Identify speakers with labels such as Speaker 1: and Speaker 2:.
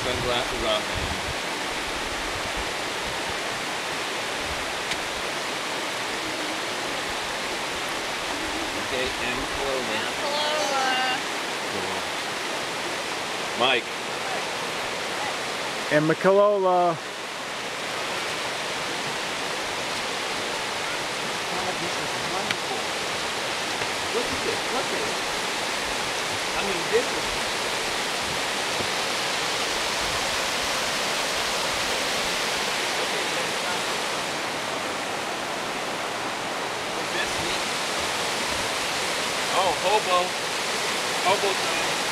Speaker 1: sunglasses off, man. Okay, M. Clover. Cool. Mike.
Speaker 2: And Micalola.
Speaker 1: This is wonderful. Look at this. Look at it. I mean, this is. Oh, hobo time.